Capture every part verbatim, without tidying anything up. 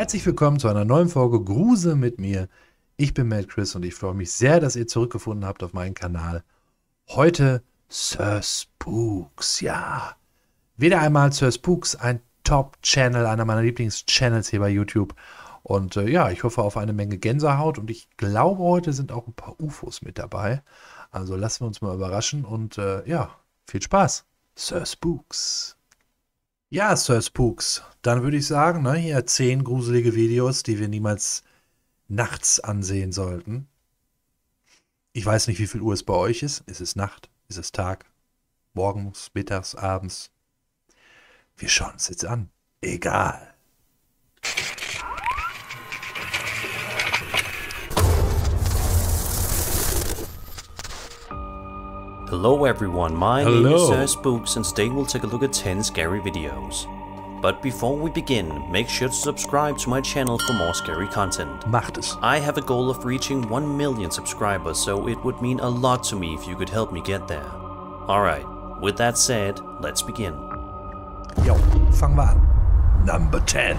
Herzlich willkommen zu einer neuen Folge Grusel mit mir. Ich bin Mad Chris und ich freue mich sehr, dass ihr zurückgefunden habt auf meinen Kanal. Heute Sir Spooks, ja. Wieder einmal Sir Spooks, ein Top-Channel, einer meiner Lieblings-Channels hier bei YouTube. Und äh, ja, ich hoffe auf eine Menge Gänsehaut und ich glaube, heute sind auch ein paar U F Os mit dabei. Also lassen wir uns mal überraschen und äh, ja, viel Spaß. Sir Spooks. Ja, Sir Spooks, dann würde ich sagen, ne, hier zehn gruselige Videos, die wir niemals nachts ansehen sollten. Ich weiß nicht, wie viel Uhr es bei euch ist. Ist es Nacht? Ist es Tag? Morgens, mittags, abends? Wir schauen uns jetzt an. Egal. Hello everyone, my Hello. name is Sir Spooks and today we'll take a look at ten scary videos. But before we begin, make sure to subscribe to my channel for more scary content. Macht es. I have a goal of reaching one million subscribers, so it would mean a lot to me if you could help me get there. Alright, with that said, let's begin. Jo, fangen wir an. Number ten.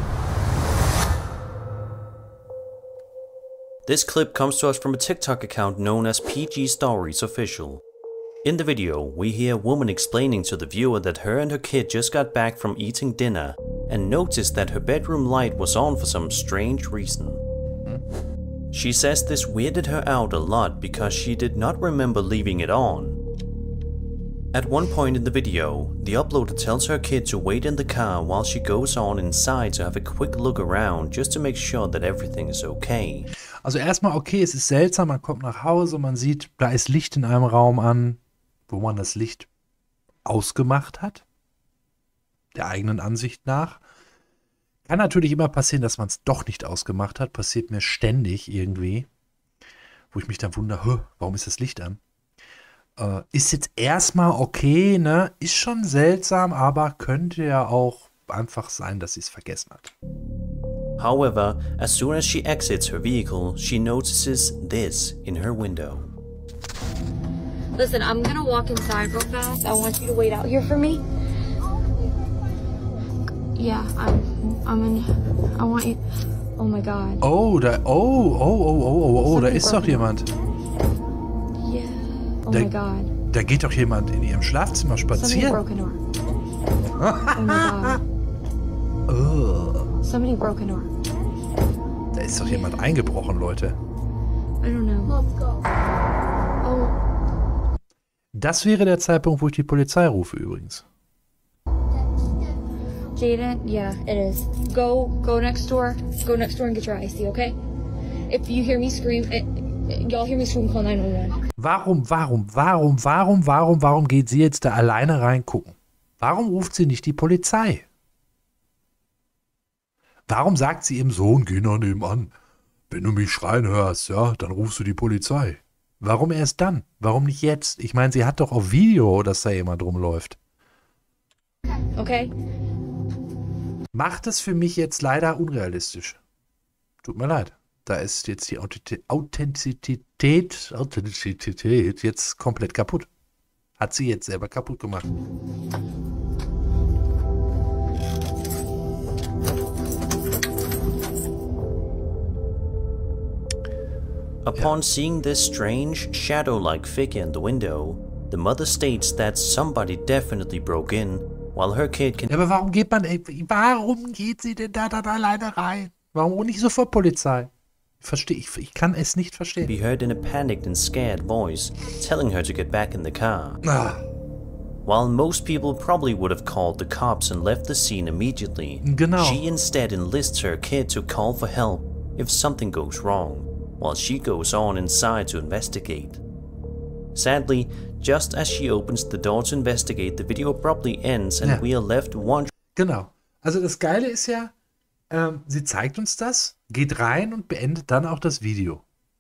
This clip comes to us from a TikTok account known as P G Stories Official. In the video, we hear a woman explaining to the viewer that her and her kid just got back from eating dinner and noticed that her bedroom light was on for some strange reason. She says this weirded her out a lot because she did not remember leaving it on. At one point in the video, the uploader tells her kid to wait in the car while she goes on inside to have a quick look around just to make sure that everything is okay. Also erstmal, okay, es ist seltsam, man kommt nach Hause, man sieht, da ist Licht in einem Raum an, wo man das Licht ausgemacht hat, der eigenen Ansicht nach. Kann natürlich immer passieren, dass man es doch nicht ausgemacht hat, passiert mir ständig irgendwie, wo ich mich dann wundere, warum ist das Licht an? Äh, ist jetzt erstmal okay, ne? Ist schon seltsam, aber könnte ja auch einfach sein, dass sie es vergessen hat. However, as soon as she exits her vehicle, she notices this in her window. Listen, I'm gonna walk inside real fast. I want you to wait out here for me. Yeah, I'm, I'm in, I want you, oh my God. Oh, da, oh, oh, oh, oh, oh, oh, da ist doch jemand. Yeah, oh Da, my God. da geht doch jemand in ihrem Schlafzimmer Somebody spazieren. broke into her. Oh my God. Ugh. Somebody broke into her. Da ist doch jemand eingebrochen, Leute. I don't know. Let's go. Oh, Das wäre der Zeitpunkt, wo ich die Polizei rufe übrigens. Jaden, yeah, it is. Go, go next door. Go next door and get your I C, okay? If you hear me scream, it, y'all hear me scream, call nine one one. Warum, warum, warum, warum, warum, warum geht sie jetzt da alleine reingucken? Warum ruft sie nicht die Polizei? Warum sagt sie ihrem Sohn, geh nach nebenan. Wenn du mich schreien hörst, ja, dann rufst du die Polizei. Warum erst dann? Warum nicht jetzt? Ich meine, sie hat doch auf Video, dass da jemand rumläuft. Okay? Macht es für mich jetzt leider unrealistisch. Tut mir leid. Da ist jetzt die Authentizität, Authentizität jetzt komplett kaputt. Hat sie jetzt selber kaputt gemacht. Upon seeing this strange, shadow-like figure in the window, the mother states that somebody definitely broke in, while her kid can Ja, aber warum geht man, ey, warum geht sie denn da dann alleine rein? Warum nicht sofort Polizei? Verstehe ich, ich kann es nicht verstehen. be heard in a panicked and scared voice, telling her to get back in the car. Ah, While most people probably would have called the cops and left the scene immediately, Genau. she instead enlists her kid to call for help if something goes wrong, while she goes on inside to investigate. Sadly, just as she opens the door to investigate, the video abruptly ends and Ja. we are left wondering genau. Also das Geile ist ja, ähm, sie zeigt uns das, geht rein und beendet dann auch das Video.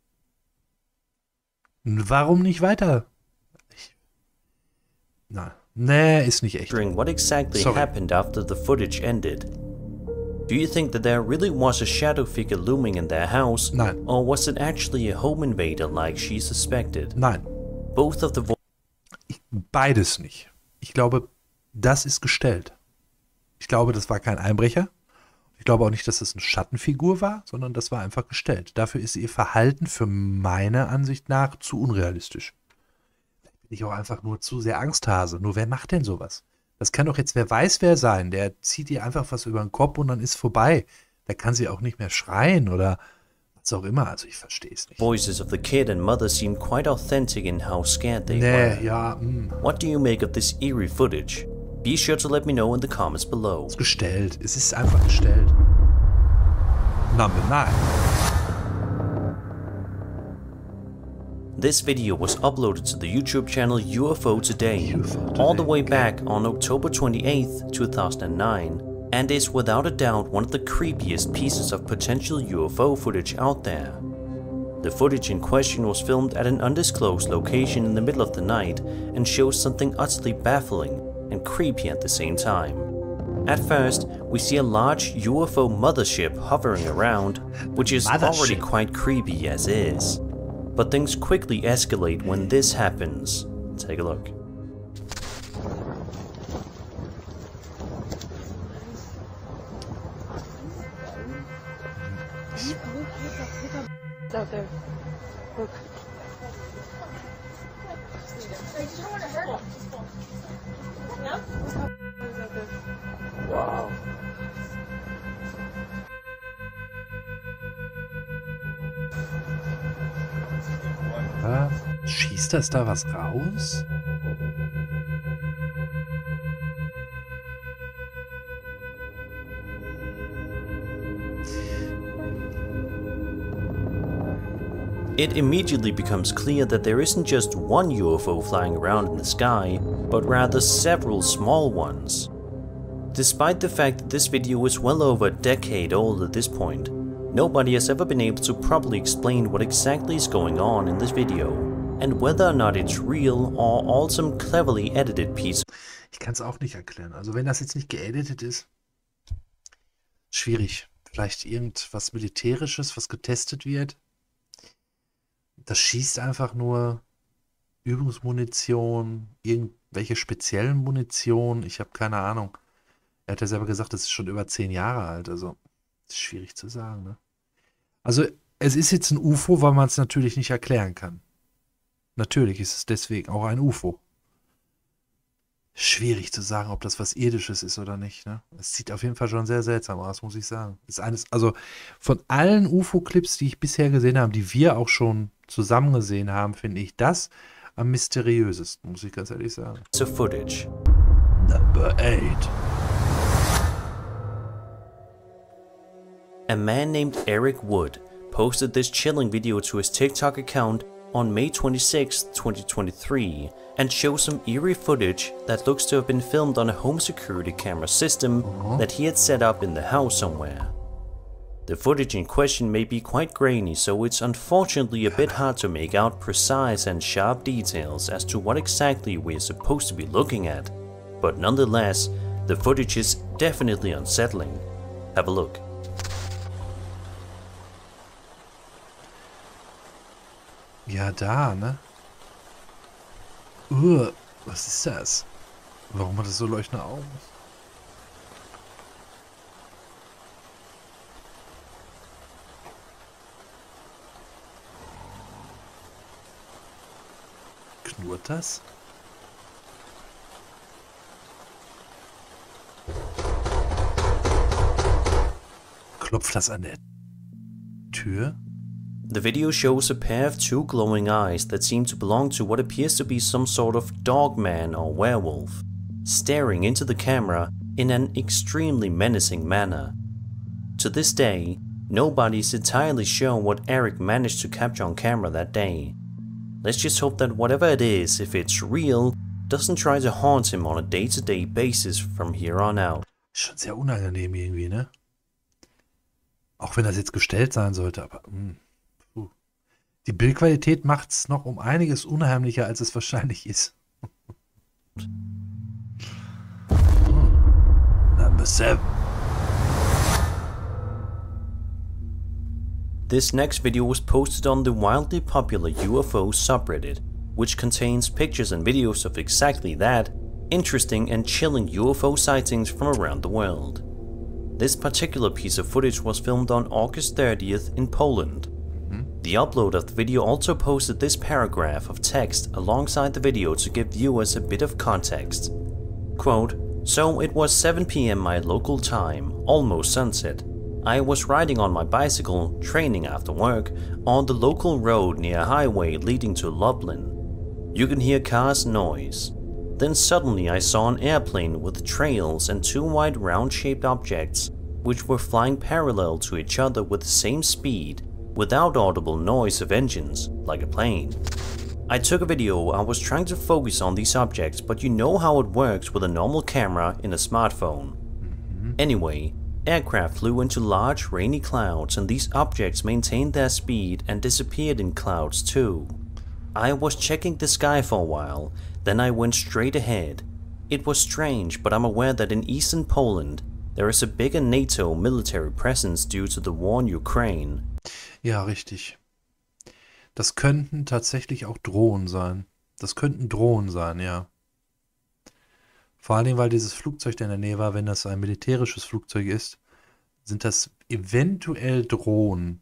Warum nicht weiter? Ich, na, nee, ist nicht echt. what exactly Sorry. happened after the footage ended. Do you think that there really was a shadow figure looming in their house, Nein. or was it actually a home invader like she suspected? Nein, Both of the vo ich, beides nicht. Ich glaube, das ist gestellt. Ich glaube, das war kein Einbrecher. Ich glaube auch nicht, dass das eine Schattenfigur war, sondern das war einfach gestellt. Dafür ist ihr Verhalten für meine Ansicht nach zu unrealistisch. Vielleicht bin ich auch einfach nur zu sehr Angsthase. Nur wer macht denn sowas? Das kann doch jetzt wer weiß wer sein. Der zieht ihr einfach was über den Kopf und dann ist vorbei. Da kann sie auch nicht mehr schreien oder was auch immer. Also ich verstehe es nicht. Voices of the kid and mother seem quite authentic in how scared they Nee, were. ja, mh. What do you make of this eerie footage? Be sure to let me know in the comments below. Es ist gestellt. Es ist einfach gestellt. Number nine. This video was uploaded to the YouTube channel U F O Today, U F O Today, all the way okay. back on October twenty-eighth, two thousand nine, and is without a doubt one of the creepiest pieces of potential U F O footage out there. The footage in question was filmed at an undisclosed location in the middle of the night and shows something utterly baffling and creepy at the same time. At first, we see a large U F O mothership hovering around, which is already Mothership. quite creepy as is. But things quickly escalate when this happens. Take a look. It's out there. Look. You don't want to hurt him. No? It's out there. Wow. Ja, schießt das da was raus? It immediately becomes clear that there isn't just one U F O flying around in the sky, but rather several small ones. Despite the fact that this video is well over a decade old at this point, nobody has ever been able to properly explain what exactly is going on in this video, and whether or not it's real or all some cleverly edited piece. Ich kann es auch nicht erklären. Also wenn das jetzt nicht geeditet ist, schwierig. Vielleicht irgendwas Militärisches, was getestet wird. Das schießt einfach nur Übungsmunition, irgendwelche speziellen Munition. Ich habe keine Ahnung. Er hat ja selber gesagt, das ist schon über zehn Jahre alt. Also ist schwierig zu sagen. Ne? Also es ist jetzt ein U F O, weil man es natürlich nicht erklären kann. Natürlich ist es deswegen auch ein U F O. Schwierig zu sagen, ob das was Irdisches ist oder nicht. Ne? Es sieht auf jeden Fall schon sehr seltsam aus, muss ich sagen. Ist eines, also von allen U F O-Clips, die ich bisher gesehen habe, die wir auch schon zusammen gesehen haben, finde ich das am mysteriösesten, muss ich ganz ehrlich sagen. of footage. Number eight. A man named Eric Wood posted this chilling video to his TikTok account on May twenty-sixth, twenty twenty-three, and shows some eerie footage that looks to have been filmed on a home security camera system Uh-huh. that he had set up in the house somewhere. The footage in question may be quite grainy, so it's unfortunately a bit hard to make out precise and sharp details as to what exactly we're supposed to be looking at, but nonetheless, the footage is definitely unsettling. Have a look. Ja, da, ne? Uh, was ist das? Warum hat das so leuchtende Augen? Knurrt das? Klopft das an der Tür? The video shows a pair of two glowing eyes that seem to belong to what appears to be some sort of dogman or werewolf, staring into the camera in an extremely menacing manner. To this day, nobody is entirely sure what Eric managed to capture on camera that day. Let's just hope that whatever it is, if it's real, doesn't try to haunt him on a day-to-day basis from here on out. Schon sehr unangenehm irgendwie, ne? Auch wenn das jetzt gestellt sein sollte, aber mh, puh. Die Bildqualität macht es noch um einiges unheimlicher, als es wahrscheinlich ist. Number seven. This next video was posted on the wildly popular U F O subreddit, which contains pictures and videos of exactly that, interesting and chilling U F O sightings from around the world. This particular piece of footage was filmed on August thirtieth in Poland. The upload of the video also posted this paragraph of text alongside the video to give viewers a bit of context. Quote, "So it was seven p m my local time, almost sunset. I was riding on my bicycle, training after work, on the local road near a highway leading to Lublin. You can hear cars' noise. Then suddenly I saw an airplane with trails and two white round-shaped objects, which were flying parallel to each other with the same speed, without audible noise of engines, like a plane. I took a video. I was trying to focus on these objects, but you know how it works with a normal camera in a smartphone. Anyway, aircraft flew into large rainy clouds and these objects maintained their speed and disappeared in clouds too. I was checking the sky for a while, then I went straight ahead. It was strange, but I'm aware that in eastern Poland there is a bigger NATO military presence due to the war in Ukraine." Ja, richtig. Das könnten tatsächlich auch Drohnen sein. Das könnten Drohnen sein, ja. Vor allen Dingen, weil dieses Flugzeug da in der Nähe war, wenn das ein militärisches Flugzeug ist, sind das eventuell Drohnen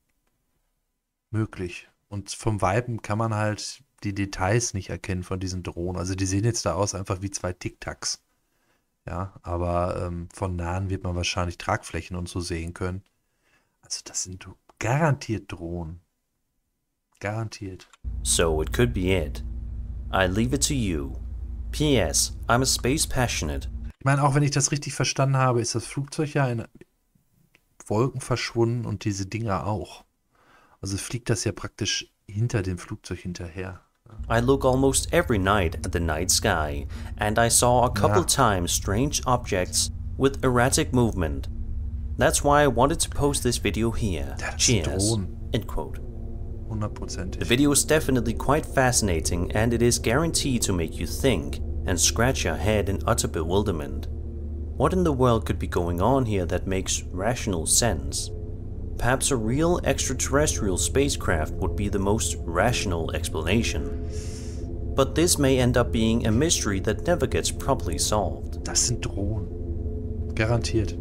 möglich. Und vom Viben kann man halt die Details nicht erkennen von diesen Drohnen. Also die sehen jetzt da aus einfach wie zwei Tic-Tacs. Ja, aber ähm, von nahen wird man wahrscheinlich Tragflächen und so sehen können. Also das sind garantiert Drohnen. Garantiert. So it could be it. I leave it to you. P S. I'm a space passionate. Ich meine, auch wenn ich das richtig verstanden habe, ist das Flugzeug ja in Wolken verschwunden und diese Dinger auch. Also fliegt das ja praktisch hinter dem Flugzeug hinterher. I look almost every night at the night sky, and I saw a couple Ja. times strange objects with erratic movement. That's why I wanted to post this video here. Ja, das sind Cheers. Drohnen. End quote. Hundertprozentig. The video is definitely quite fascinating and it is guaranteed to make you think and scratch your head in utter bewilderment. What in the world could be going on here that makes rational sense? Perhaps a real extraterrestrial spacecraft would be the most rational explanation. But this may end up being a mystery that never gets properly solved. Das sind Drohnen. Garantiert.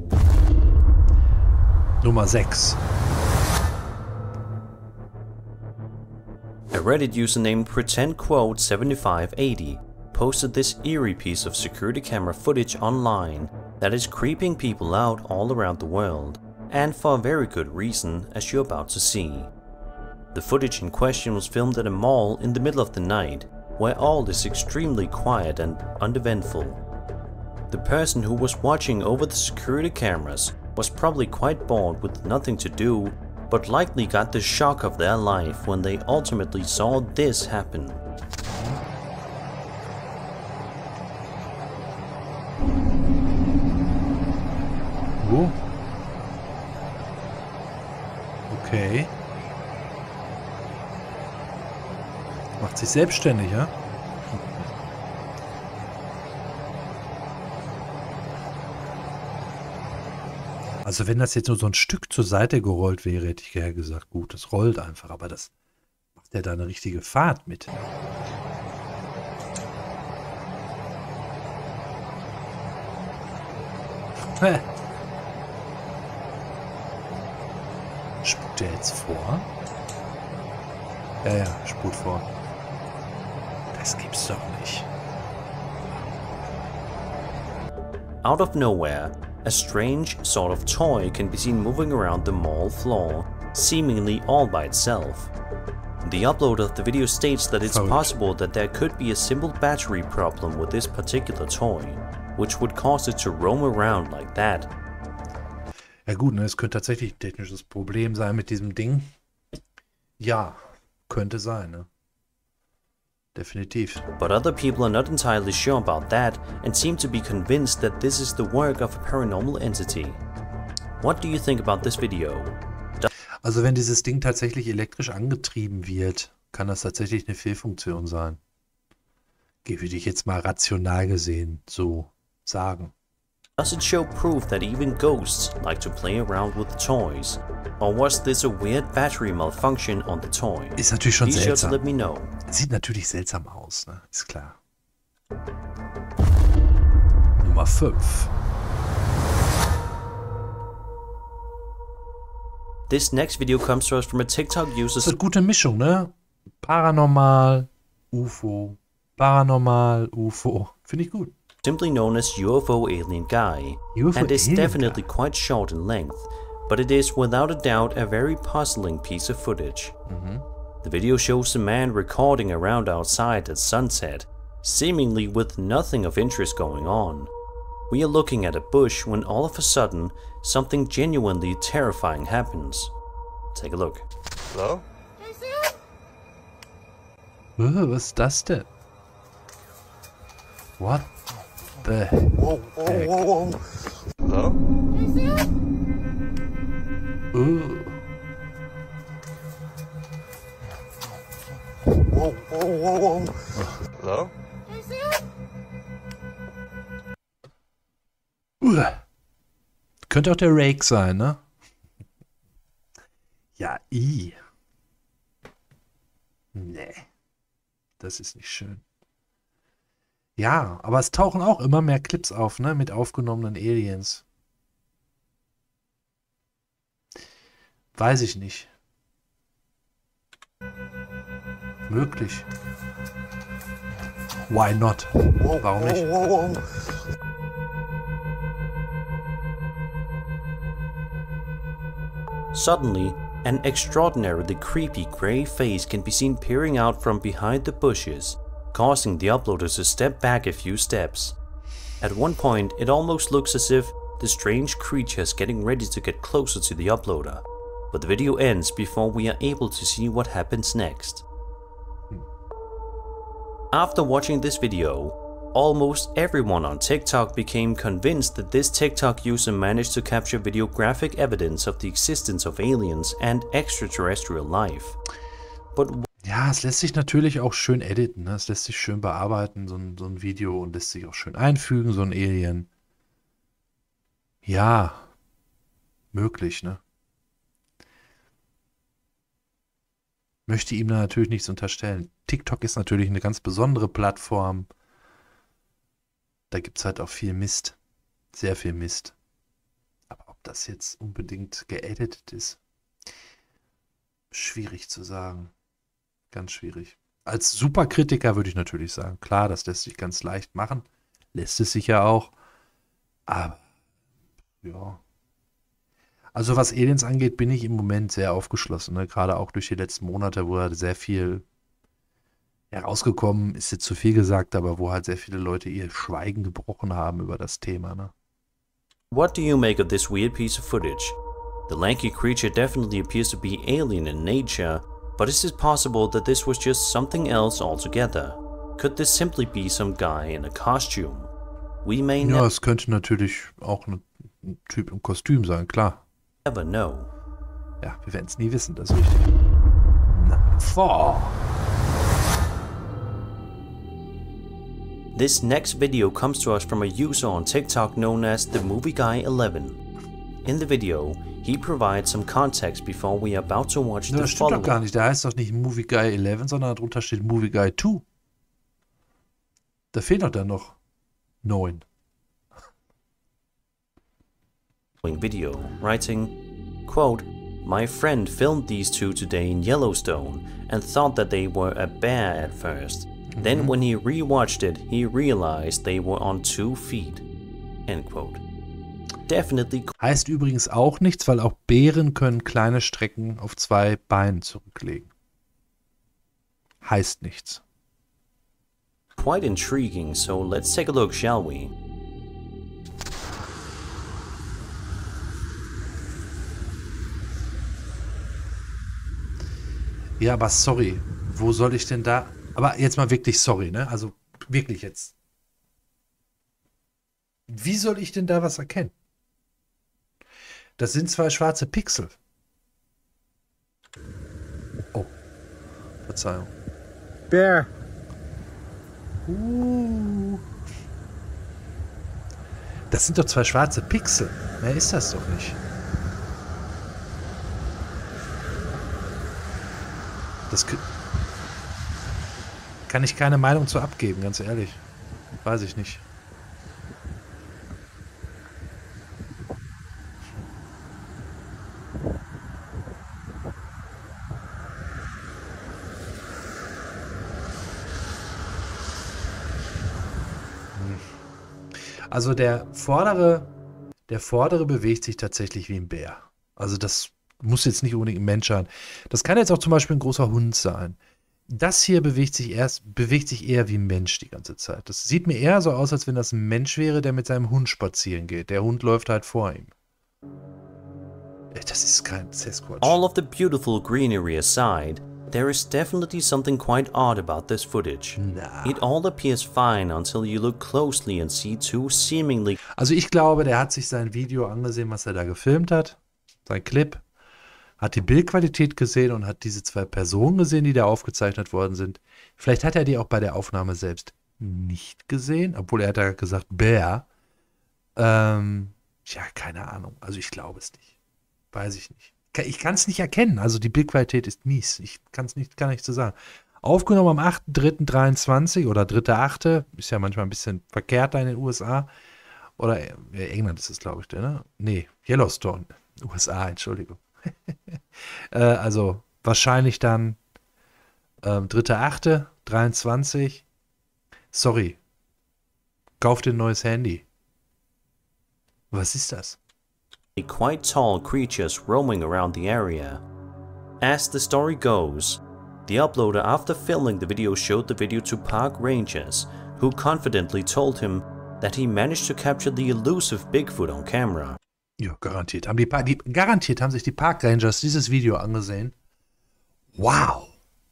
Nummer sechs. A Reddit user named PretendQuote seventy-five eighty posted this eerie piece of security camera footage online that is creeping people out all around the world, and for a very good reason, as you're about to see. The footage in question was filmed at a mall in the middle of the night, where all is extremely quiet and uneventful. The person who was watching over the security cameras was probably quite bored with nothing to do, but likely got the shock of their life when they ultimately saw this happen. Wo? Okay. Macht sich selbstständig, ja? Also wenn das jetzt nur so ein Stück zur Seite gerollt wäre, hätte ich ja gesagt, gut, das rollt einfach, aber das macht ja da eine richtige Fahrt mit. Hä? Spult der jetzt vor? Ja, ja, spult vor. Das gibt's doch nicht. Out of nowhere, a strange sort of toy can be seen moving around the mall floor, seemingly all by itself. The upload of the video states that it's Verrückt. possible that there could be a simple battery problem with this particular toy, which would cause it to roam around like that. Ja gut, ne, es könnte tatsächlich ein technisches Problem sein mit diesem Ding. Ja, könnte sein, ne? Definitiv. But other people are not entirely sure about that and seem to be convinced that this is the work of a paranormal entity. What do you think about this video? Also wenn dieses Ding tatsächlich elektrisch angetrieben wird, kann das tatsächlich eine Fehlfunktion sein. Würde ich jetzt mal rational gesehen so sagen. Does it show proof that even ghosts like to play around with toys? Or was this a weird battery malfunction on the toy? Ist natürlich schon Be sure to seltsam. let me know. Sieht natürlich seltsam aus, ne? Ist klar. Nummer fünf. This next video comes to us from a TikTok user. Das ist eine gute Mischung, ne? Paranormal, U F O. Paranormal, U F O. Finde ich gut. Simply known as U F O Alien Guy, U F O and is Alien definitely Guy. quite short in length, but it is without a doubt a very puzzling piece of footage. Mhm. The video shows a man recording around outside at sunset, seemingly with nothing of interest going on. We are looking at a bush when all of a sudden something genuinely terrifying happens. Take a look. Hello? Uh, was ist das denn? What the Whoa, whoa, heck? whoa, whoa. Hello? Uh. Whoa, whoa, whoa, whoa. Hello? Uh. Könnte auch der Rake sein, ne? Ja, i. Nee. Das ist nicht schön. Ja, aber es tauchen auch immer mehr Clips auf, ne? Mit aufgenommenen Aliens. Weiß ich nicht. Möglich. Why not? Whoa, Warum nicht? whoa, whoa, whoa. Suddenly, an extraordinarily creepy grey face can be seen peering out from behind the bushes, causing the uploader to step back a few steps. At one point, it almost looks as if the strange creature is getting ready to get closer to the uploader, but the video ends before we are able to see what happens next. After watching this video, almost everyone on TikTok became convinced that this TikTok user managed to capture videographic evidence of the existence of aliens and extraterrestrial life. But Ja, es lässt sich natürlich auch schön editen, ne? Es lässt sich schön bearbeiten, so ein, so ein Video, und lässt sich auch schön einfügen, so ein Alien. Ja, möglich, ne? Möchte ihm da natürlich nichts unterstellen. TikTok ist natürlich eine ganz besondere Plattform. Da gibt es halt auch viel Mist. Sehr viel Mist. Aber ob das jetzt unbedingt geeditet ist, schwierig zu sagen. Ganz schwierig. Als Superkritiker würde ich natürlich sagen, klar, das lässt sich ganz leicht machen. Lässt es sich ja auch. Aber, ja. Also was Aliens angeht, bin ich im Moment sehr aufgeschlossen. Ne? Gerade auch durch die letzten Monate, wo halt sehr viel herausgekommen ist, jetzt zu viel gesagt, aber wo halt sehr viele Leute ihr Schweigen gebrochen haben über das Thema. Ne? what do you make of this weird piece of footage? The lanky creature definitely appears to be alien in nature, but is it possible that this was just something else altogether? Could this simply be some guy in a costume? We may Ja, es könnte natürlich auch ein, ein Typ im Kostüm sein, klar. never know. Ja, wir werden es nie wissen, das ist richtig. Number four. This next video comes to us from a user on TikTok known as the Movie Guy eleven. In the video, he provides some context before we are about to watch Ja, the das stimmt doch following. gar nicht. Der heißt doch nicht Movie Guy elf, sondern darunter steht Movie Guy zwei. Da fehlt doch dann noch neun. Video, writing, quote, "My friend filmed these two today in Yellowstone and thought that they were a bear at first. Then when he rewatched it, he realized they were on two feet." End quote. Definitely Heißt übrigens auch nichts, weil auch Bären können kleine Strecken auf zwei Beinen zurücklegen. Heißt nichts. quite intriguing, so let's take a look, shall we? Ja, aber sorry, wo soll ich denn da... Aber jetzt mal wirklich sorry, ne? Also wirklich jetzt. Wie soll ich denn da was erkennen? Das sind zwei schwarze Pixel. Oh, Verzeihung. Bear. Uh. Das sind doch zwei schwarze Pixel. Mehr ist das doch nicht. Das kö- kann ich keine Meinung zu abgeben, ganz ehrlich. Weiß ich nicht. Also der vordere, der vordere bewegt sich tatsächlich wie ein Bär. Also das muss jetzt nicht unbedingt ein Mensch sein. Das kann jetzt auch zum Beispiel ein großer Hund sein. Das hier bewegt sich erst, bewegt sich eher wie ein Mensch die ganze Zeit. Das sieht mir eher so aus, als wenn das ein Mensch wäre, der mit seinem Hund spazieren geht. Der Hund läuft halt vor ihm. Das ist kein Sasquatch. All of the beautiful greenery aside, there is definitely something quite odd about this footage. Na. It all appears fine until you look closely and see two seemingly Also ich glaube, der hat sich sein Video angesehen, was er da gefilmt hat. Sein Clip. Hat die Bildqualität gesehen und hat diese zwei Personen gesehen, die da aufgezeichnet worden sind. Vielleicht hat er die auch bei der Aufnahme selbst nicht gesehen, obwohl er hat ja gesagt, Bär. Ähm, ja, keine Ahnung. Also ich glaube es nicht. Weiß ich nicht. Ich kann es nicht erkennen. Also die Bildqualität ist mies. Ich kann es nicht, kann nicht so sagen. Aufgenommen am achter dritter dreiundzwanzig oder dritter achter Ist ja manchmal ein bisschen verkehrt da in den U S A. Oder äh, England ist es, glaube ich, der, ne? Nee, Yellowstone. U S A, Entschuldigung. äh, also wahrscheinlich dann ähm, dritter achter dreiundzwanzig. Sorry. Kauf dir ein neues Handy. Was ist das? quite tall creatures roaming around the area. As the story goes, the uploader after filming the video showed the video to park rangers, who confidently told him that he managed to capture the elusive Bigfoot on camera. Ja, garantiert. Haben die, pa die, garantiert haben sich die Park Rangers dieses Video angesehen. Wow.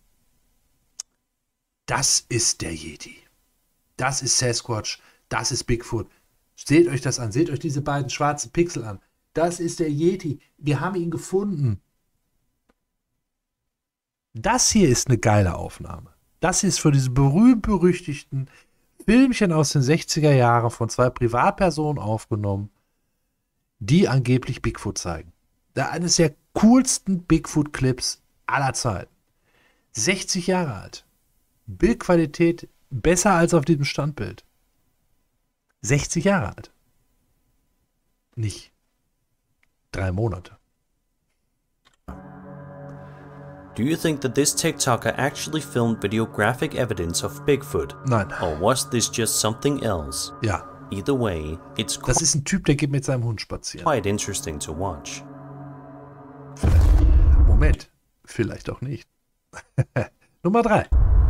Das ist der Yeti. Das ist Sasquatch. Das ist Bigfoot. Seht euch das an. Seht euch diese beiden schwarzen Pixel an. Das ist der Yeti. Wir haben ihn gefunden. Das hier ist eine geile Aufnahme. Das ist für diese berühmt-berüchtigten Filmchen aus den sechziger Jahren von zwei Privatpersonen aufgenommen, die angeblich Bigfoot zeigen. Da eines der coolsten Bigfoot-Clips aller Zeiten. sechzig Jahre alt. Bildqualität besser als auf diesem Standbild. sechzig Jahre alt. Nicht drei Monate. Do you think that this TikToker actually filmed videographic evidence of Bigfoot? Nein. Or was this just something else? Ja. Either way, it's Das ist ein Typ, der geht mit seinem Hund spazieren. quite interesting to watch. Moment. Vielleicht auch nicht. Nummer drei.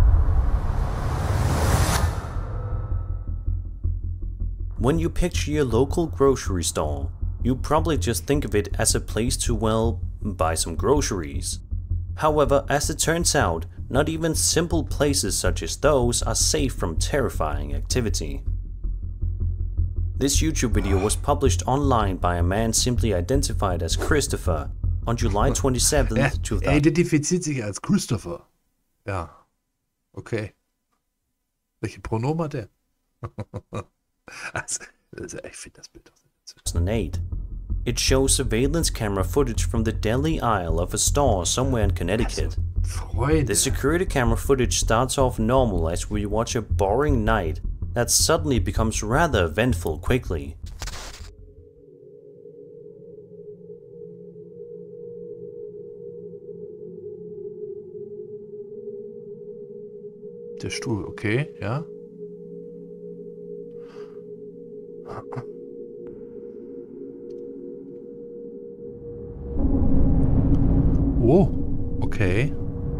When you picture your local grocery store, you probably just think of it as a place to, well, buy some groceries. However, as it turns out, not even simple places such as those are safe from terrifying activity. This YouTube video was published online by a man simply identified as Christopher on July twenty-seventh, Er, two er thousand. identifiziert sich als Christopher. Ja. Okay. Welche Pronomen hat er? Also, also, ich finde das Bild doch two thousand eight. It shows surveillance camera footage from the deli aisle of a store somewhere in Connecticut. Freunde. The security camera footage starts off normal as we watch a boring night that suddenly becomes rather eventful quickly. Der Stuhl, okay, ja. Oh, okay.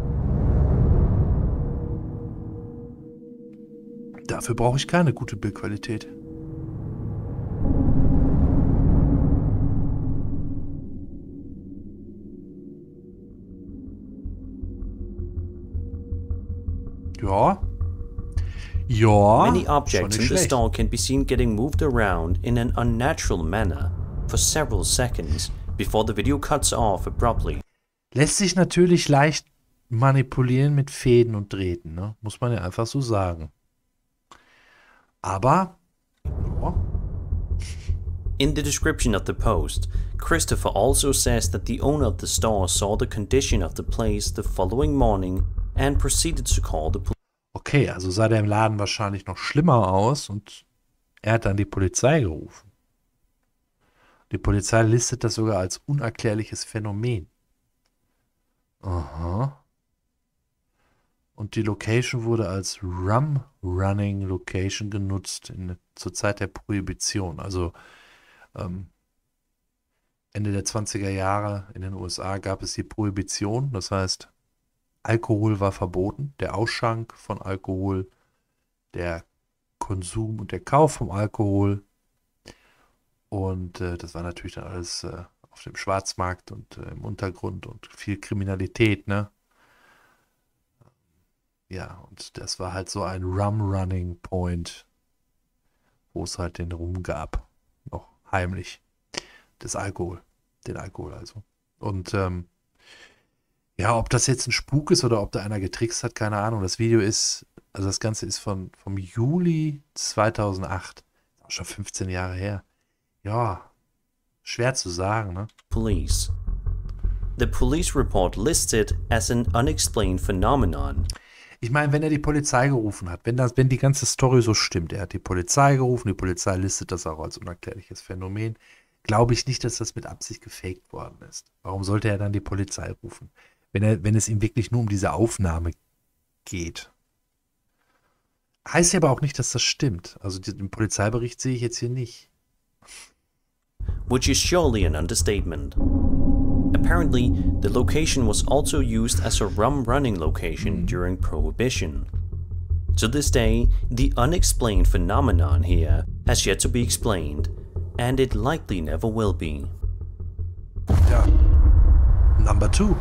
Dafür brauche ich keine gute Bildqualität. Ja. Ja. Many schon objects nicht in the schlecht. stall can be seen getting moved around in an unnatural manner for several seconds before the video cuts off abruptly. Lässt sich natürlich leicht manipulieren mit Fäden und Drähten, ne? Muss man ja einfach so sagen. Aber, ja. In the description of the post, Christopher also says that the owner of the store saw the condition of the place the following morning and proceeded to call the police. Okay, also sah der im Laden wahrscheinlich noch schlimmer aus und er hat dann die Polizei gerufen. Die Polizei listet das sogar als unerklärliches Phänomen. Aha. Und die Location wurde als Rum-Running-Location genutzt in, zur Zeit der Prohibition. Also ähm, Ende der zwanziger Jahre in den U S A gab es die Prohibition. Das heißt, Alkohol war verboten. Der Ausschank von Alkohol, der Konsum und der Kauf vom Alkohol. Und äh, das war natürlich dann alles äh, auf dem Schwarzmarkt und äh, im Untergrund und viel Kriminalität, ne? Ja, und das war halt so ein Rum-Running-Point, wo es halt den Rum gab. Noch heimlich. Das Alkohol. Den Alkohol also. Und ähm, ja, ob das jetzt ein Spuk ist oder ob da einer getrickst hat, keine Ahnung. Das Video ist, also das Ganze ist von, vom Juli zweitausendacht. Auch schon fünfzehn Jahre her. Ja, schwer zu sagen, ne? Police. The police report listed as an unexplained phenomenon. Ich meine, wenn er die Polizei gerufen hat, wenn, das, wenn die ganze Story so stimmt, er hat die Polizei gerufen, die Polizei listet das auch als unerklärliches Phänomen, glaube ich nicht, dass das mit Absicht gefaked worden ist. Warum sollte er dann die Polizei rufen, wenn, er, wenn es ihm wirklich nur um diese Aufnahme geht? Heißt ja aber auch nicht, dass das stimmt. Also den Polizeibericht sehe ich jetzt hier nicht. Which is surely an understatement. Apparently, the location was also used as a rum-running location during Prohibition. To this day, the unexplained phenomenon here has yet to be explained, and it likely never will be. Ja. Number two.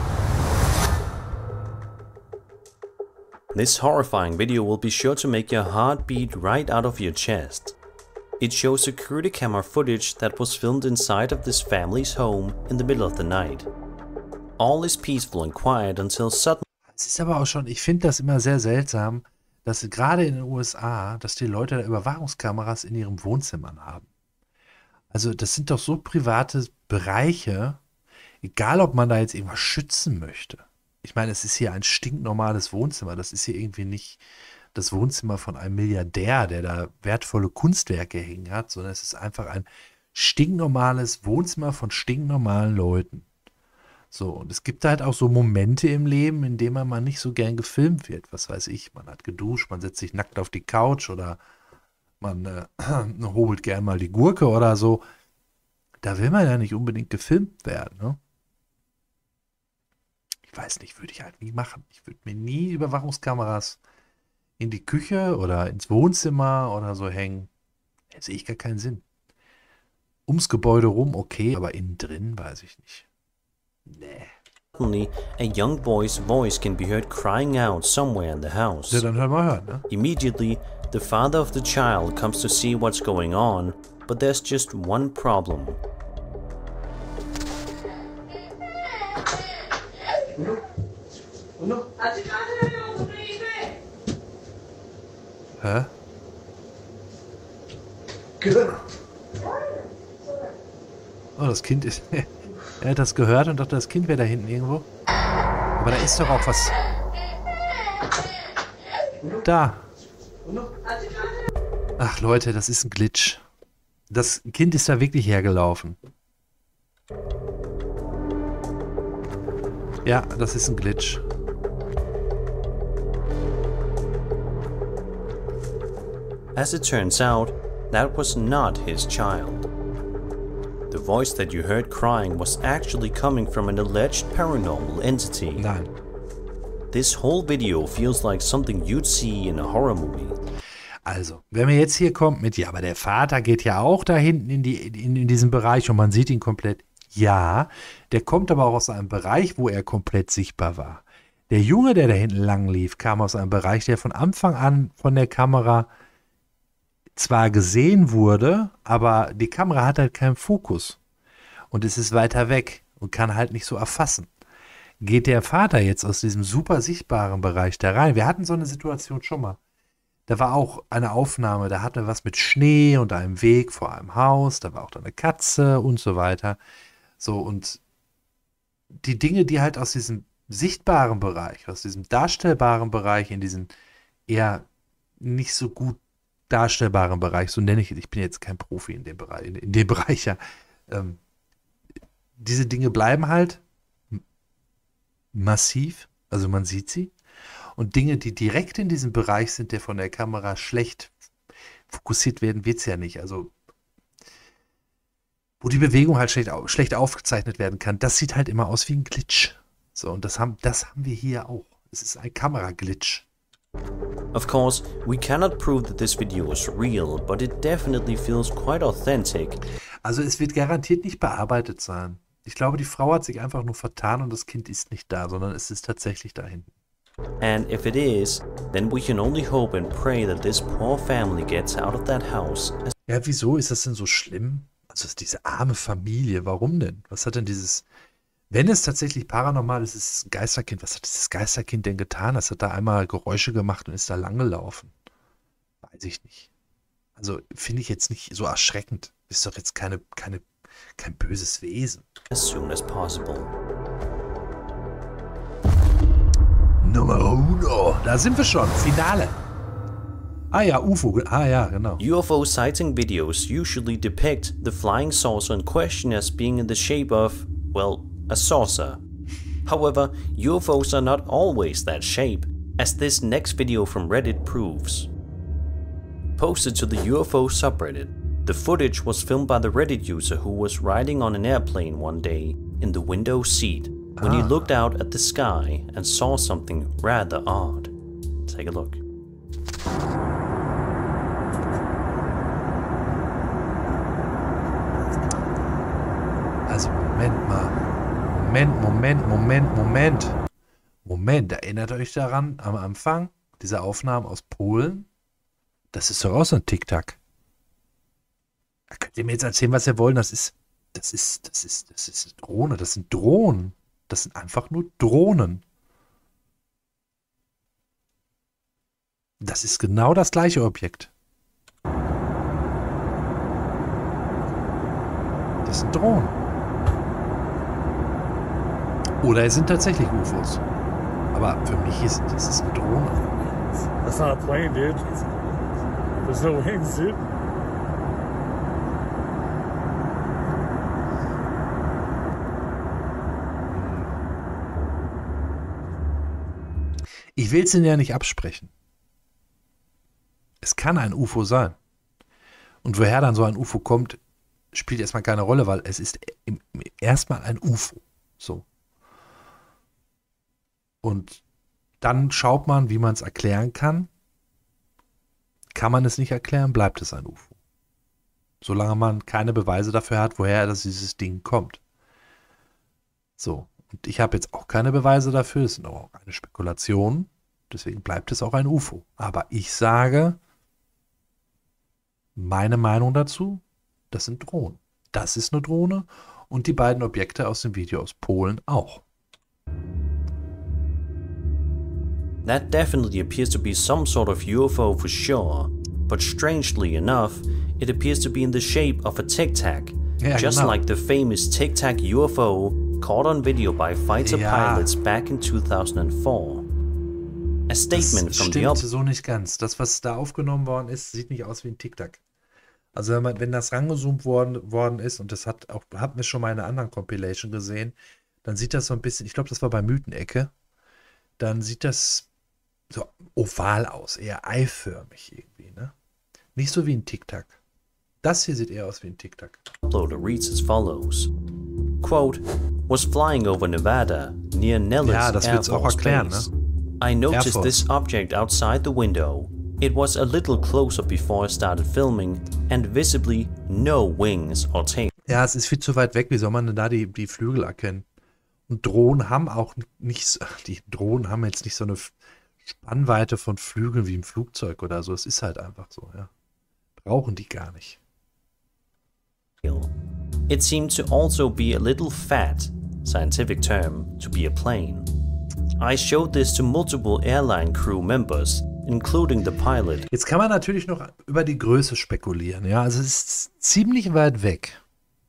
This horrifying video will be sure to make your heart beat right out of your chest. It shows security camera footage that was filmed inside of this family's home in the middle of the night. All is peaceful and quiet until suddenly... Es ist aber auch schon, ich finde das immer sehr seltsam, dass gerade in den U S A, dass die Leute da Überwachungskameras in ihren Wohnzimmern haben. Also das sind doch so private Bereiche, egal ob man da jetzt irgendwas schützen möchte. Ich meine, es ist hier ein stinknormales Wohnzimmer, das ist hier irgendwie nicht das Wohnzimmer von einem Milliardär, der da wertvolle Kunstwerke hängen hat, sondern es ist einfach ein stinknormales Wohnzimmer von stinknormalen Leuten. So, und es gibt halt auch so Momente im Leben, in denen man mal nicht so gern gefilmt wird. Was weiß ich, man hat geduscht, man setzt sich nackt auf die Couch oder man äh, hobelt gern mal die Gurke oder so. Da will man ja nicht unbedingt gefilmt werden, ne? Ich weiß nicht, würde ich halt nie machen. Ich würde mir nie Überwachungskameras in die Küche oder ins Wohnzimmer oder so hängen. Da sehe ich gar keinen Sinn. Ums Gebäude rum, okay, aber innen drin weiß ich nicht. Nee. Suddenly, a young boy's voice can be heard crying out somewhere in the house. Ja, dann hör mal hören, ne? Immediately, the father of the child comes to see what's going on, but there's just one problem. Hä? Oh, das Kind ist... Er hat das gehört und dachte, das Kind wäre da hinten irgendwo. Aber da ist doch auch was... Da. Ach Leute, das ist ein Glitch. Das Kind ist da wirklich hergelaufen. Ja, das ist ein Glitch. As it turns out, that was not his child. The voice that you heard crying was actually coming from an alleged paranormal entity. Nein. This whole video feels like something you'd see in a horror movie. Also, wenn man jetzt hier kommt mit, ja, aber der Vater geht ja auch da hinten in, die, in, in diesen Bereich und man sieht ihn komplett. Ja, der kommt aber auch aus einem Bereich, wo er komplett sichtbar war. Der Junge, der da hinten lang lief, kam aus einem Bereich, der von Anfang an von der Kamera zwar gesehen wurde, aber die Kamera hat halt keinen Fokus. Und es ist weiter weg und kann halt nicht so erfassen. Geht der Vater jetzt aus diesem super sichtbaren Bereich da rein? Wir hatten so eine Situation schon mal. Da war auch eine Aufnahme, da hatten wir was mit Schnee und einem Weg vor einem Haus, da war auch da eine Katze und so weiter. So, und die Dinge, die halt aus diesem sichtbaren Bereich, aus diesem darstellbaren Bereich in diesen eher nicht so gut darstellbaren Bereich, so nenne ich es, ich bin jetzt kein Profi in dem Bereich, in, in dem Bereich, ja. Ähm, diese Dinge bleiben halt massiv, also man sieht sie. Und Dinge, die direkt in diesem Bereich sind, der von der Kamera schlecht fokussiert werden, wird es ja nicht. Also, wo die Bewegung halt schlecht, schlecht aufgezeichnet werden kann, das sieht halt immer aus wie ein Glitch. So, und das haben, das haben wir hier auch. Es ist ein Kameraglitch. Of course, we cannot prove that this video is real, but it definitely feels quite authentic. Also es wird garantiert nicht bearbeitet sein. Ich glaube, die Frau hat sich einfach nur vertan und das Kind ist nicht da, sondern es ist tatsächlich da hinten. And if it is, then we can only hope and pray that this poor family gets out of that house. Ja, wieso ist das denn so schlimm? Also diese arme Familie, warum denn? Was hat denn dieses... Wenn es tatsächlich paranormal ist, ist es ein Geisterkind. Was hat dieses Geisterkind denn getan? Es hat da einmal Geräusche gemacht und ist da langgelaufen. Weiß ich nicht. Also finde ich jetzt nicht so erschreckend. Ist doch jetzt keine, keine, kein böses Wesen. As soon as possible. Nummer uno. Da sind wir schon. Finale. Ah ja, U F O. Ah ja, genau. U F O sighting videos usually depict the flying saucer in question as being in the shape of, well, a saucer. However, U F Os are not always that shape, as this next video from Reddit proves. Posted to the U F O subreddit, the footage was filmed by the Reddit user who was riding on an airplane one day in the window seat when he Ah. looked out at the sky and saw something rather odd. Take a look. Also Moment mal. Moment, Moment, Moment, Moment. Moment, erinnert euch daran am Anfang, diese Aufnahmen aus Polen? Das ist doch auch so ein Tic-Tac. Da könnt ihr mir jetzt erzählen, was ihr wollt. Das ist, das ist, das ist, das ist eine Drohne. Das sind Drohnen. Das sind einfach nur Drohnen. Das ist genau das gleiche Objekt. Das sind Drohnen. Oder es sind tatsächlich U F Os. Aber für mich ist das ist eine Drohne. That's not a plane, dude. There's no wings, dude. Ich will es Ihnen ja nicht absprechen. Es kann ein U F O sein. Und woher dann so ein U F O kommt, spielt erstmal keine Rolle, weil es ist im- im- erstmal ein U F O. So. Und dann schaut man, wie man es erklären kann. Kann man es nicht erklären, bleibt es ein U F O. Solange man keine Beweise dafür hat, woher das dieses Ding kommt. So. Und ich habe jetzt auch keine Beweise dafür, es sind auch eine Spekulation. Deswegen bleibt es auch ein U F O. Aber ich sage, meine Meinung dazu, das sind Drohnen. Das ist eine Drohne und die beiden Objekte aus dem Video aus Polen auch. That definitely appears to be some sort of U F O for sure, but strangely enough, it appears to be in the shape of a Tic Tac, Ja, just genau. like the famous Tic Tac U F O caught on video by fighter Ja. pilots back in two thousand four. A Das statement from the stimmt op so nicht ganz. Das, was da aufgenommen worden ist, sieht nicht aus wie ein Tic-Tac. Also wenn, man, wenn das rangezoomt worden, worden ist, und das hat auch, hatten wir schon mal in einer anderen Compilation gesehen, dann sieht das so ein bisschen, ich glaube, das war bei Mythenecke, dann sieht das so oval aus, eher eiförmig irgendwie, ne? Nicht so wie ein Tic-Tac. Das hier sieht eher aus wie ein Tic-Tac. uploader reads as follows. Quote, was flying over Nevada near Nellis Ja, das Air wird's auch Force erklären, Base. ne? I noticed Force. this object outside the window. It was a little closer before I started filming and visibly no wings or tail. Ja, es ist viel zu weit weg. Wie soll man denn da die, die Flügel erkennen? Und Drohnen haben auch nicht, so- die Drohnen haben jetzt nicht so eine Spannweite von Flügeln wie im Flugzeug oder so. Es ist halt einfach so, ja. Brauchen die gar nicht. It seemed to also be a little fat, scientific term, to be a plane. I showed this to multiple airline crew members, including the pilot. Jetzt kann man natürlich noch über die Größe spekulieren. Ja, also es ist ziemlich weit weg.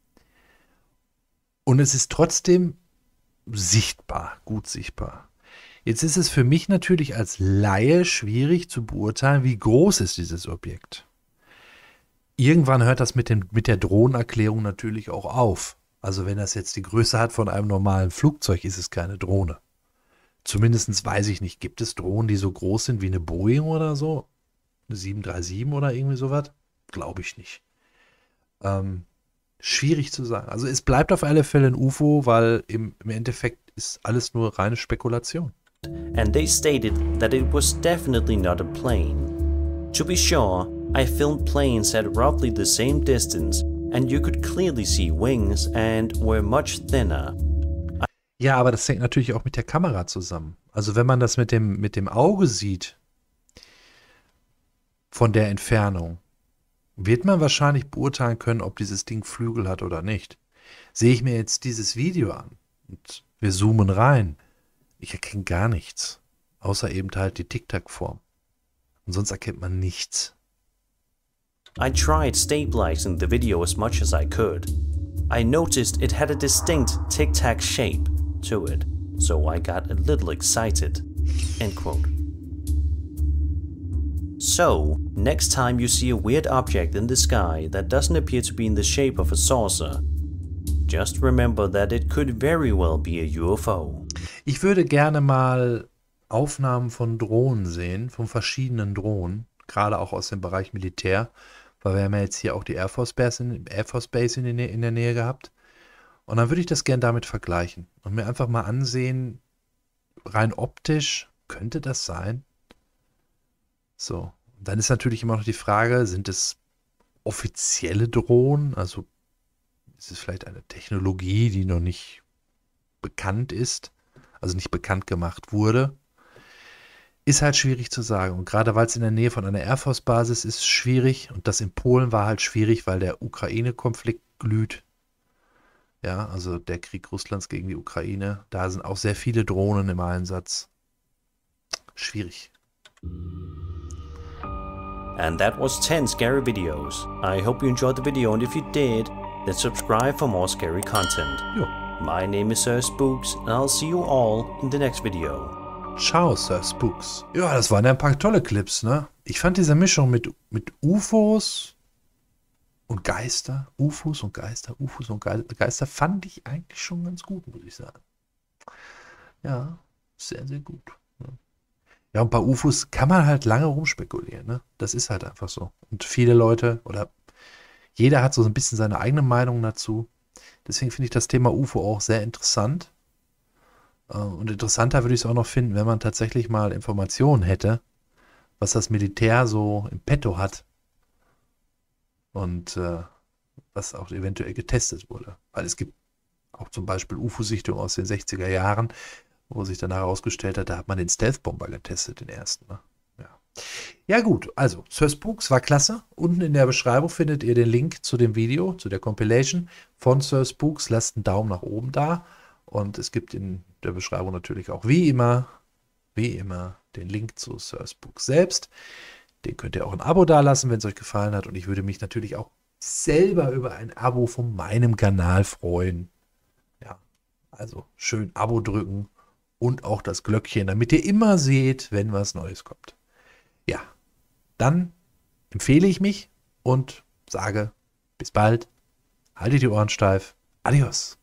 Und es ist trotzdem sichtbar, gut sichtbar. Jetzt ist es für mich natürlich als Laie schwierig zu beurteilen, wie groß ist dieses Objekt. Irgendwann hört das mit, dem, mit der Drohnenerklärung natürlich auch auf. Also wenn das jetzt die Größe hat von einem normalen Flugzeug, ist es keine Drohne. zumindest weiß ich nicht, gibt es Drohnen, die so groß sind wie eine Boeing oder so? Eine sieben drei sieben oder irgendwie sowas? Glaube ich nicht. Ähm, schwierig zu sagen. Also es bleibt auf alle Fälle ein U F O, weil im, im Endeffekt ist alles nur reine Spekulation. And they stated that it was definitely not a plane. To be sure, I filmed planes at roughly the same distance, and you could clearly see wings and were much thinner. Ja, aber das hängt natürlich auch mit der Kamera zusammen. Also wenn man das mit dem, mit dem Auge sieht, von der Entfernung, wird man wahrscheinlich beurteilen können, ob dieses Ding Flügel hat oder nicht. Sehe ich mir jetzt dieses Video an und wir zoomen rein, ich erkenne gar nichts, außer eben halt die Tic-Tac-Form. Und sonst erkennt man nichts. I tried stabilizing the video as much as I could. I noticed it had a distinct tic-tac shape to it, so I got a little excited." End quote. So, next time you see a weird object in the sky that doesn't appear to be in the shape of a saucer, just remember that it could very well be a U F O. Ich würde gerne mal Aufnahmen von Drohnen sehen, von verschiedenen Drohnen, gerade auch aus dem Bereich Militär, weil wir haben ja jetzt hier auch die Air Force Base in, Air Force Base in, der Nähe, in der Nähe gehabt. Und dann würde ich das gerne damit vergleichen und mir einfach mal ansehen, rein optisch, könnte das sein? So, und dann ist natürlich immer noch die Frage, sind es offizielle Drohnen? Also ist es vielleicht eine Technologie, die noch nicht bekannt ist, also nicht bekannt gemacht wurde? Ist halt schwierig zu sagen. Und gerade weil es in der Nähe von einer Air Force Basis ist, schwierig. Und das in Polen war halt schwierig, weil der Ukraine-Konflikt glüht. Ja, also der Krieg Russlands gegen die Ukraine. Da sind auch sehr viele Drohnen im Einsatz. Schwierig. And that was ten scary videos. I hope you enjoyed the video, and if you did, then subscribe for more scary content. Jo. My name is Sir Spooks, and I'll see you all in the next video. Ciao, Sir Spooks. Ja, das waren ja ein paar tolle Clips, ne? Ich fand diese Mischung mit, mit U F Os und Geister, U F Os und Geister, U F Os und Geister, fand ich eigentlich schon ganz gut, muss ich sagen. Ja, sehr, sehr gut. Ja, und bei U F Os kann man halt lange rumspekulieren, ne? Das ist halt einfach so. Und viele Leute, oder jeder hat so ein bisschen seine eigene Meinung dazu. Deswegen finde ich das Thema U F O auch sehr interessant. Und interessanter würde ich es auch noch finden, wenn man tatsächlich mal Informationen hätte, was das Militär so im Petto hat und äh, was auch eventuell getestet wurde. Weil es gibt auch zum Beispiel U F O-Sichtungen aus den sechziger Jahren, wo sich dann herausgestellt hat, da hat man den Stealth-Bomber getestet, den ersten. Ne? Ja. Ja gut, also Sir Spooks war klasse. Unten in der Beschreibung findet ihr den Link zu dem Video, zu der Compilation von Sir Spooks. Lasst einen Daumen nach oben da. Und es gibt in der Beschreibung natürlich auch wie immer, wie immer, den Link zu Sir Spooks selbst. Den könnt ihr auch ein Abo dalassen, wenn es euch gefallen hat. Und ich würde mich natürlich auch selber über ein Abo von meinem Kanal freuen. Ja, also schön Abo drücken und auch das Glöckchen, damit ihr immer seht, wenn was Neues kommt. Ja, dann empfehle ich mich und sage bis bald. Haltet die Ohren steif. Adios.